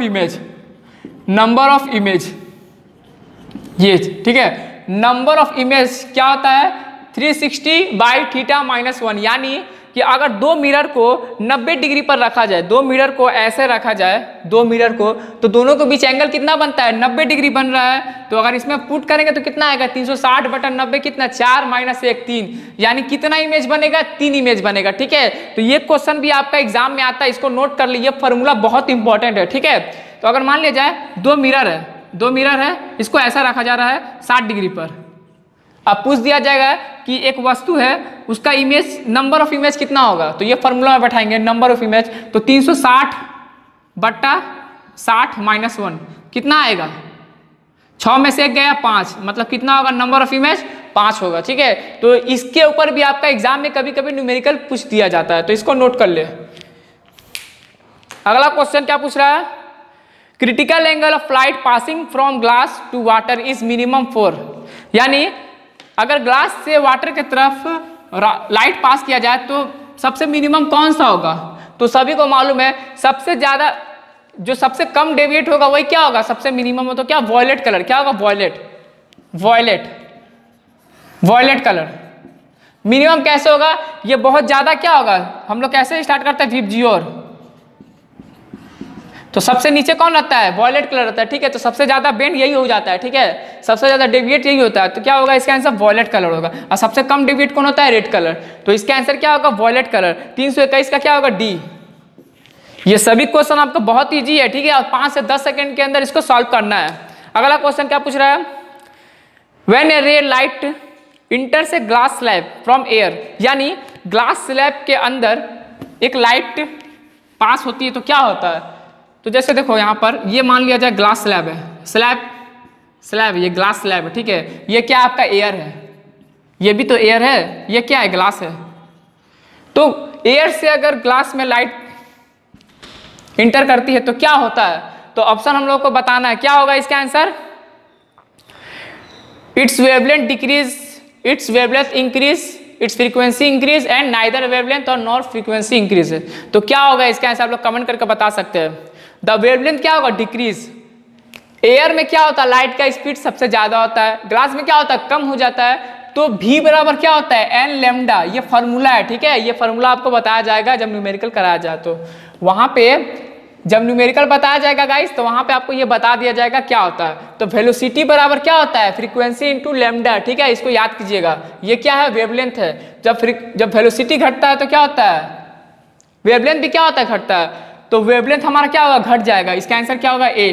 ऑफ इमेज, ये, ठीक है। नंबर ऑफ इमेज क्या होता है, 360/θ-1, यानी कि अगर दो मिरर को 90 डिग्री पर रखा जाए, दो मिरर को ऐसे रखा जाए, दो मिरर को, तो दोनों के बीच एंगल कितना बनता है, 90 डिग्री बन रहा है। तो अगर इसमें पुट करेंगे तो कितना आएगा, 360/90 कितना, 4 - 1 3, यानी कितना इमेज बनेगा, 3 इमेज बनेगा। ठीक है, तो ये क्वेश्चन भी आपका एग्जाम में आता है, इसको नोट कर लीजिए, फॉर्मूला बहुत इंपॉर्टेंट है। ठीक है, तो अगर मान लिया जाए दो मिरर है, इसको ऐसा रखा जा रहा है 60 डिग्री पर। अब पूछ दिया जाएगा कि एक वस्तु है, उसका इमेज, नंबर ऑफ इमेज कितना होगा, तो ये फॉर्मूला में बैठाएंगे नंबर ऑफ इमेज, तो 360/60 - 1 कितना आएगा, 6 में से 1 गया 5, मतलब कितना होगा, नंबर ऑफ इमेज 5 होगा। ठीक है, तो इसके ऊपर भी आपका एग्जाम में कभी कभी न्यूमेरिकल पूछ दिया जाता है, तो इसको नोट कर ले। अगला क्वेश्चन क्या पूछ रहा है, critical angle of light passing from glass to water is minimum 4, यानी अगर ग्लास से वाटर की तरफ लाइट पास किया जाए तो सबसे मिनिमम कौन सा होगा, तो सभी को मालूम है सबसे ज्यादा, जो सबसे कम डेविएट होगा वही क्या होगा, सबसे मिनिमम हो, तो क्या, वॉयलेट कलर, क्या होगा, वॉयलेट कलर। मिनिमम कैसे होगा, ये बहुत ज्यादा क्या होगा, हम लोग कैसे स्टार्ट करते हैं, विबजियोर, तो सबसे नीचे कौन रहता है, वॉयलेट कलर रहता है। ठीक है, तो सबसे ज्यादा बेंड यही हो जाता है। ठीक है, सबसे ज्यादा डेविएट यही होता है, तो क्या होगा, इसका आंसर वॉयलेट कलर होगा। और सबसे कम डेविएट कौन होता है, रेड कलर, तो इसका आंसर क्या होगा, वॉयलेट कलर। 321 का क्या होगा, डी। ये सभी क्वेश्चन आपका बहुत ईजी है। ठीक है, और 5 से 10 सेकंड के अंदर इसको सॉल्व करना है। अगला क्वेश्चन क्या पूछ रहा है, when a ray light enters a glass slab from air, यानी ग्लास स्लैब के अंदर एक लाइट पास होती है तो क्या होता है, तो जैसे देखो यहाँ पर ये मान लिया जाए ग्लास स्लैब है, स्लैब ये ग्लास स्लैब है। ठीक है, ये क्या आपका एयर है, ये भी तो एयर है, ये क्या है, ग्लास है। तो एयर से अगर ग्लास में लाइट इंटर करती है तो क्या होता है, तो ऑप्शन हम लोग को बताना है, क्या होगा इसका answer, its wavelength decrease, its wavelength increase, its frequency increase and neither wavelength और नॉर फ्रीक्वेंसी इंक्रीज। तो क्या होगा इसका आंसर, आप लोग कमेंट करके बता सकते हैं। द वेवलेंथ क्या होगा, डिक्रीज। एयर में क्या होता है, लाइट का स्पीड सबसे ज्यादा होता है, ग्लास में क्या होता है, कम हो जाता है, तो v बराबर क्या होता है, n लैम्डा, ये फॉर्मूला है। ठीक है, ये फॉर्मूला आपको बताया जाएगा जब न्यूमेरिकल कराया जाए, तो वहां पे जब न्यूमेरिकल बताया जाएगा गाइस, तो वहां पे आपको ये बता दिया जाएगा क्या होता है। तो वेलोसिटी बराबर क्या होता है, फ्रीक्वेंसी इंटू लैम्डा। ठीक है, इसको याद कीजिएगा, ये क्या है, वेवलेंथ है। जब वेलोसिटी घटता है तो क्या होता है, वेवलेंथ भी क्या होता है, घटता है, तो वेवलेंथ हमारा क्या होगा, घट जाएगा। इसका आंसर क्या होगा, ए,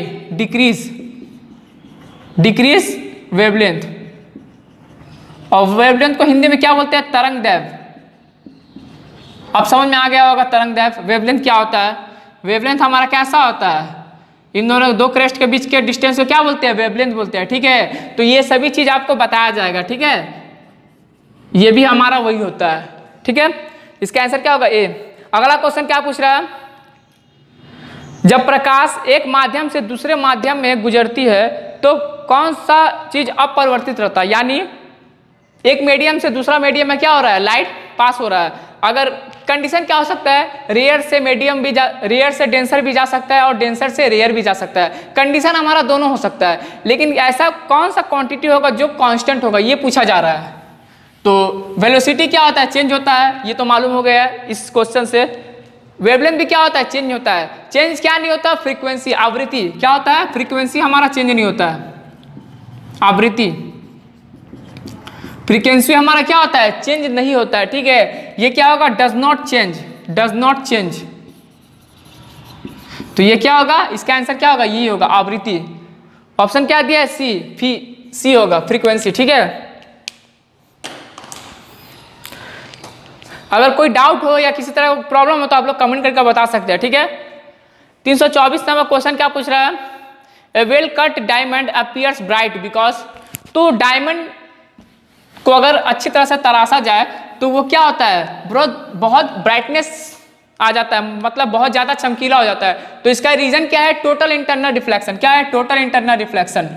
डिक्रीज वेवलेंथ। और वेवलेंथ को हिंदी में क्या बोलते हैं, तरंग दैर्घ्य। अब समझ में आ गया होगा तरंग दैर्घ्य, वेवलेंथ क्या होता है। वेवलेंथ हमारा कैसा होता है, इन दोनों दो क्रेस्ट के बीच के डिस्टेंस को क्या बोलते हैं, वेवलेंथ बोलते हैं। ठीक है, तो ये सभी चीज आपको बताया जाएगा। ठीक है, ये भी हमारा वही होता है। ठीक है, इसका आंसर क्या होगा, ए। अगला क्वेश्चन क्या पूछ रहा है, जब प्रकाश एक माध्यम से दूसरे माध्यम में गुजरती है तो कौन सा चीज अपरिवर्तित रहता है, यानी एक मीडियम से दूसरा मीडियम में क्या हो रहा है, लाइट पास हो रहा है। अगर कंडीशन क्या हो सकता है, रेयर से मीडियम भी रेयर से डेंसर भी जा सकता है और डेंसर से रेयर भी जा सकता है। कंडीशन हमारा दोनों हो सकता है, लेकिन ऐसा कौन सा क्वांटिटी होगा जो कांस्टेंट होगा, ये पूछा जा रहा है। तो वेलोसिटी क्या होता है, चेंज होता है, ये तो मालूम हो गया है इस क्वेश्चन से। वेवलेंथ भी क्या होता है, चेंज होता है। चेंज क्या नहीं होता, फ्रीक्वेंसी, आवृत्ति क्या होता है, फ्रीक्वेंसी हमारा चेंज नहीं होता है, आवृत्ति। फ्रीक्वेंसी हमारा क्या होता है, चेंज नहीं होता है। ठीक है, ये क्या होगा, डज नॉट चेंज। तो ये क्या होगा, इसका आंसर क्या होगा, ये होगा आवृत्ति। ऑप्शन क्या दिया है, सी होगा, फ्रीक्वेंसी। ठीक है, अगर कोई डाउट हो या किसी तरह का प्रॉब्लम हो तो आप लोग कमेंट करके बता सकते हैं। ठीक है, 324 नंबर क्वेश्चन क्या पूछ रहा है, a well cut diamond appears bright because. तो डायमंड को अगर अच्छी तरह से तराशा जाए तो वो क्या होता है, बहुत ब्राइटनेस आ जाता है, मतलब बहुत ज्यादा चमकीला हो जाता है। तो इसका रीजन क्या है, टोटल इंटरनल रिफ्लेक्शन। क्या है, total internal reflection,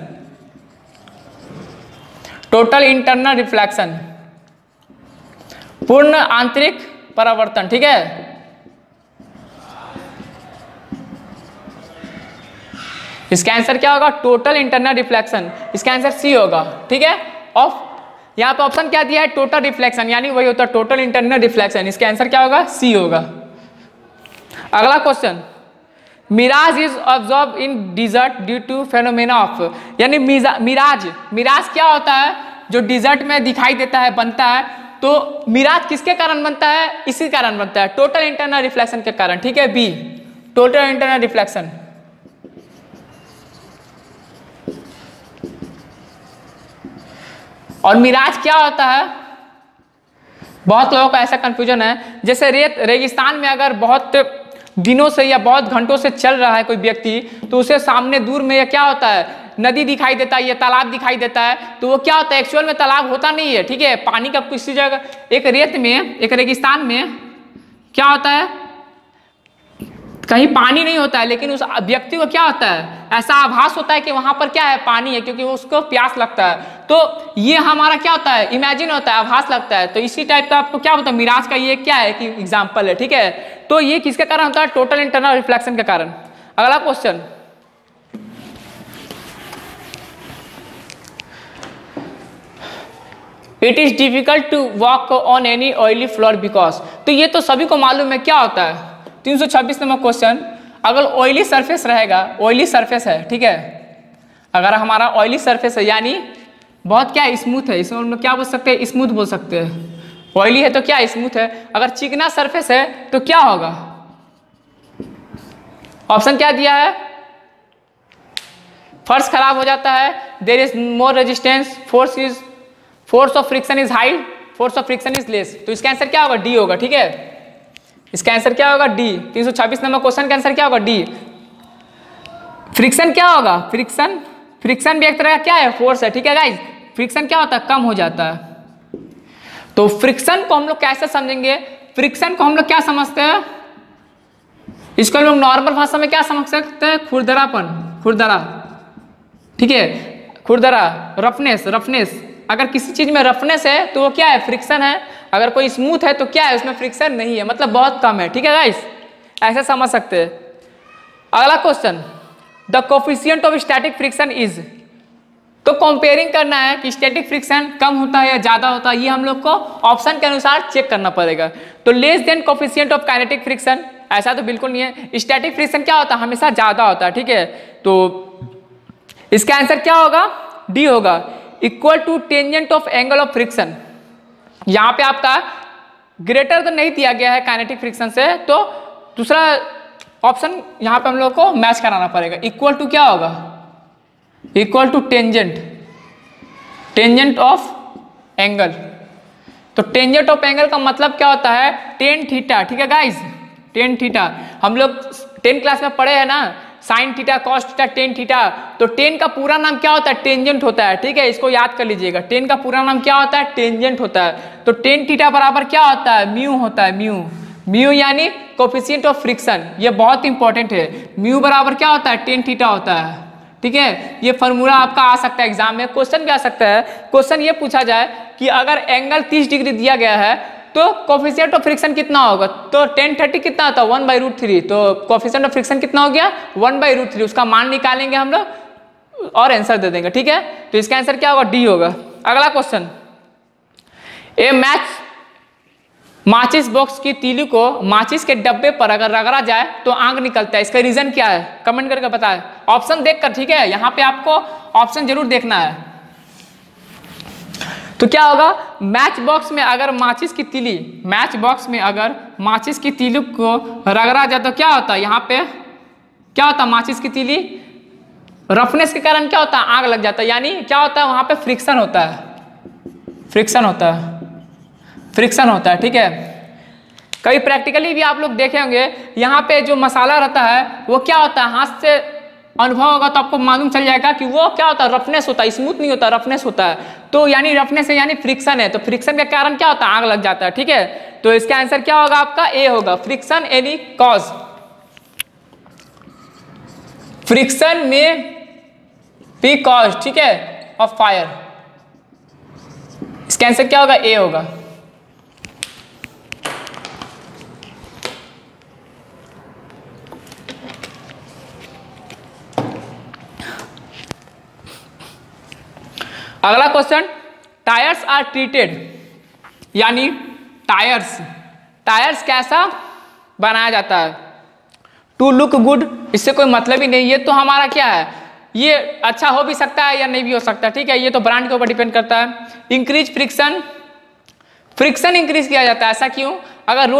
total internal reflection, पूर्ण आंतरिक परावर्तन। ठीक है, इसका आंसर क्या होगा, टोटल इंटरनल रिफ्लेक्शन। इसका आंसर सी होगा। ठीक है, ऑफ यहाँ पे ऑप्शन क्या दिया है, टोटल रिफ्लेक्शन, यानी वही होता है टोटल इंटरनल रिफ्लेक्शन। इसका आंसर क्या होगा, सी होगा। अगला question, mirage is observe in desert due to phenomena of, यानी मिराज क्या होता है जो डिजर्ट में दिखाई देता है, बनता है, तो मिराज किसके कारण बनता है, इसी कारण बनता है, टोटल इंटरनल रिफ्लेक्शन के कारण। ठीक है, बी, टोटल इंटरनल रिफ्लेक्शन। और मिराज क्या होता है, बहुत लोगों का ऐसा कंफ्यूजन है, जैसे रेगिस्तान में अगर बहुत दिनों से या बहुत घंटों से चल रहा है कोई व्यक्ति, तो उसे सामने दूर में या क्या होता है, नदी दिखाई देता है या तालाब दिखाई देता है, तो वो क्या होता है, एक्चुअल में तालाब होता नहीं है। ठीक है, पानी का किसी जगह, एक रेत में, एक रेगिस्तान में क्या होता है, कहीं पानी नहीं होता है, लेकिन उस व्यक्ति को क्या होता है, ऐसा आभास होता है कि वहां पर क्या है, पानी है, क्योंकि उसको प्यास लगता है। तो ये हमारा क्या होता है, इमेजिन होता है, आभास लगता है। तो इसी टाइप का आपको क्या होता है, मिराज का ये क्या है कि एग्जाम्पल है। ठीक है, तो ये किसके कारण होता है, टोटल इंटरनल रिफ्लेक्शन के कारण। अगला question, it is difficult to walk on any oily floor because, तो ये तो सभी को मालूम है क्या होता है। 326 नंबर क्वेश्चन, अगर ऑयली सरफेस रहेगा, ऑयली सरफेस है, ठीक है, अगर हमारा ऑयली सरफेस है यानी बहुत क्या स्मूथ है, इसमें हम लोग क्या बोल सकते हैं, स्मूथ बोल सकते हैं। ऑयली है तो क्या स्मूथ है। अगर चिकना सरफेस है तो क्या होगा, ऑप्शन क्या दिया है, फर्श खराब हो जाता है, there is more resistance, force of friction is high, force of friction is less. तो इसका आंसर क्या होगा, डी होगा। ठीक है, इसका आंसर क्या होगा, डी। 326 नंबर क्वेश्चन का आंसर क्या होगा, डी। फ्रिक्शन क्या होगा, फ्रिक्शन भी एक तरह का क्या है, फोर्स है। ठीक है गाइज, फ्रिक्शन क्या होता है, कम हो जाता है। तो फ्रिक्शन को हम लोग कैसे समझेंगे, फ्रिक्शन को हम लोग क्या समझते हैं, इसको हम लोग नॉर्मल भाषा में क्या समझ सकते हैं, खुरदरापन, खुरदरा। ठीक है, खुरदरा, रफनेस। अगर किसी चीज में रफनेस है तो वो क्या है, फ्रिक्शन है। अगर कोई स्मूथ है तो क्या है, उसमें फ्रिक्शन नहीं है, मतलब बहुत कम है। ठीक है गाइस, ऐसे समझ सकते हैं। अगला question, the coefficient of static friction is, तो कंपेयरिंग करना है कि स्टैटिक फ्रिक्शन कम होता है या ज्यादा होता है, ये हम लोग को ऑप्शन के अनुसार चेक करना पड़ेगा। तो less than coefficient of kinetic friction, ऐसा तो बिल्कुल नहीं है। स्टैटिक फ्रिक्शन क्या होता है, हमेशा ज्यादा होता है। ठीक है, तो इसका आंसर क्या होगा, डी होगा, equal to tangent of angle of friction. यहां पे आपका ग्रेटर तो नहीं दिया गया है काइनेटिक फ्रिक्शन से, तो दूसरा ऑप्शन यहां पे हम लोग को मैच कराना पड़ेगा। इक्वल टू क्या होगा, equal to tangent of angle. तो टेंजेंट ऑफ एंगल का मतलब क्या होता है, टेन थीटा। ठीक है गाइज, टेन थीटा हम लोग 10 क्लास में पढ़े हैं ना, sine theta, cos theta, tan theta. तो टेन का पूरा नाम क्या होता है, टेंजेंट होता है। ठीक है, इसको याद कर लीजिएगा, टेन का पूरा नाम क्या होता है, टेंजेंट होता है। तो टेन थीटा बराबर क्या होता है, म्यू होता है, म्यू यानी कोफिशिएंट ऑफ फ्रिक्शन। ये बहुत इंपॉर्टेंट है, म्यू बराबर क्या होता है, टेन थीटा होता है। ठीक है, ये फॉर्मूला आपका आ सकता है एग्जाम में, क्वेश्चन भी आ सकता है। क्वेश्चन ये पूछा जाए कि अगर एंगल 30 डिग्री दिया गया है तो कोफिशिएंट ऑफ फ्रिक्शन कितना होगा, तो 1030 कितना आता है, 1/√3। तो कोफिशिएंट ऑफ फ्रिक्शन कितना हो गया, 1/√3। उसका मान निकालेंगे हम लोग और आंसर दे देंगे। ठीक है, तो इसका आंसर क्या होगा, डी होगा। अगला क्वेश्चन, ए मैच माचिस बॉक्स की तीली को माचिस के डब्बे पर अगर रगड़ा जाए तो आग निकलता है, इसका रीजन क्या है, कमेंट करके बताएं, ऑप्शन देखकर। ठीक है, यहाँ पे आपको ऑप्शन जरूर देखना है। तो क्या होगा, मैच बॉक्स में अगर माचिस की तीली, मैच बॉक्स में अगर माचिस की तीली को रगड़ा जाए तो क्या होता है, यहाँ पे क्या होता है, माचिस की तीली रफनेस के कारण क्या होता है, आग लग जाता है। यानी क्या होता है, वहां पे फ्रिक्शन होता है, फ्रिक्शन होता है। ठीक है, कभी प्रैक्टिकली भी आप लोग देखे होंगे, यहाँ पे जो मसाला रहता है वो क्या होता है, हाथ से अनुभव होगा तो आपको मालूम चल जाएगा कि वो क्या होता है, रफनेस होता है, स्मूथ नहीं होता, रफनेस होता है। तो यानी रफनेस है यानी फ्रिक्शन है, तो फ्रिक्शन के कारण क्या होता है, आग लग जाता है। ठीक है, तो इसका आंसर क्या होगा आपका, ए होगा, फ्रिक्शन एनी कॉज, फ्रिक्शन में बी कॉज, ठीक है, ऑफ फायर। इसका आंसर क्या होगा, ए होगा। अगला क्वेश्चन, टायर्स आर ट्रीटेड, यानी टायर्स कैसा बनाया जाता है? टू लुक गुड, इससे कोई मतलब ही नहीं। ये तो हमारा क्या है, ये अच्छा हो भी सकता है या नहीं भी हो सकता, ठीक है, ये तो ब्रांड के ऊपर डिपेंड करता है। इंक्रीज फ्रिक्शन इंक्रीज किया जाता है, ऐसा क्यों? अगर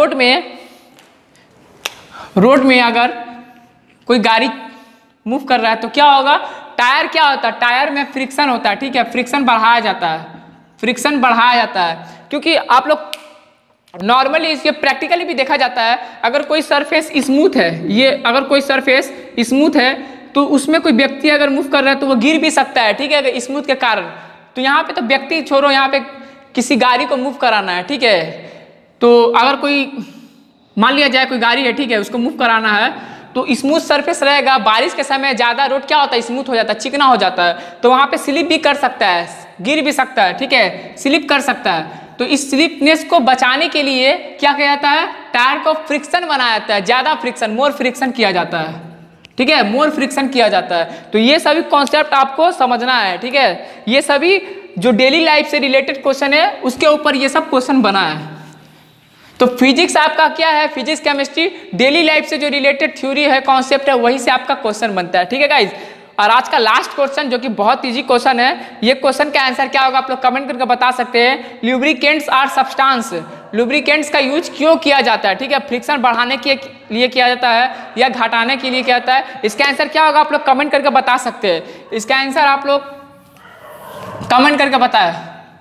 रोड में अगर कोई गाड़ी मूव कर रहा है तो क्या होगा, टायर क्या होता है, टायर में फ्रिक्शन होता है, ठीक है, फ्रिक्शन बढ़ाया जाता है, क्योंकि आप लोग नॉर्मली इसके प्रैक्टिकली भी देखा जाता है, अगर कोई सरफेस स्मूथ है, अगर कोई सरफेस स्मूथ है तो उसमें कोई व्यक्ति अगर मूव कर रहा है तो वो गिर भी सकता है, ठीक है, अगर स्मूथ के कारण। तो यहाँ पे तो व्यक्ति छोड़ो, यहाँ पे किसी गाड़ी को मूव कराना है, ठीक है, तो अगर कोई मान लिया जाए कोई गाड़ी है, ठीक है, उसको मूव कराना है तो स्मूथ सरफेस रहेगा। बारिश के समय ज़्यादा रोड क्या होता है, स्मूथ हो जाता है, चिकना हो जाता है, तो वहाँ पे स्लिप भी कर सकता है, गिर भी सकता है, ठीक है, स्लिप कर सकता है। तो इस स्लिपनेस को बचाने के लिए क्या किया जाता है, टायर को फ्रिक्शन बनाया जाता है, ज़्यादा फ्रिक्शन, मोर फ्रिक्शन किया जाता है, ठीक है, मोर फ्रिक्शन किया जाता है। तो ये सभी कॉन्सेप्ट आपको समझना है, ठीक है, ये सभी जो डेली लाइफ से रिलेटेड क्वेश्चन है उसके ऊपर ये सब क्वेश्चन बना है। तो फिजिक्स आपका क्या है, फिजिक्स केमिस्ट्री डेली लाइफ से जो रिलेटेड थ्योरी है, कॉन्सेप्ट है, वहीं से आपका क्वेश्चन बनता है, ठीक है गाइज। और आज का लास्ट क्वेश्चन जो कि बहुत इजी क्वेश्चन है, ये क्वेश्चन का आंसर क्या होगा आप लोग कमेंट करके बता सकते हैं। लुब्रिकेंट्स आर सब्सटेंस, लुब्रिकेंट्स का यूज क्यों किया जाता है, ठीक है, फ्रिक्शन बढ़ाने के लिए किया जाता है या घटाने के लिए किया जाता है, इसका आंसर क्या होगा आप लोग कमेंट करके बता सकते हैं। इसका आंसर आप लोग कमेंट करके बताएं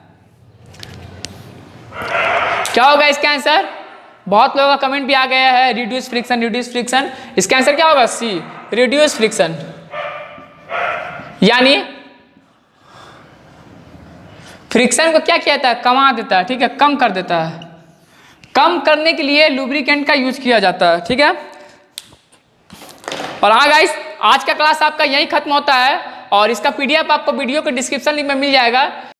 क्या होगा इसका आंसर। बहुत लोगों का कमेंट भी आ गया है, रिड्यूस फ्रिक्शन, इसका आंसर क्या होगा, सी, रिड्यूस फ्रिक्शन, यानी फ्रिक्शन को क्या किया जाता है, कमा देता है, ठीक है, कम कर देता है, कम करने के लिए लुब्रिकेंट का यूज किया जाता है, ठीक है। और हाँ गाइस, आज का क्लास आपका यहीं खत्म होता है और इसका PDF आपको वीडियो के डिस्क्रिप्शन लिंक में मिल जाएगा।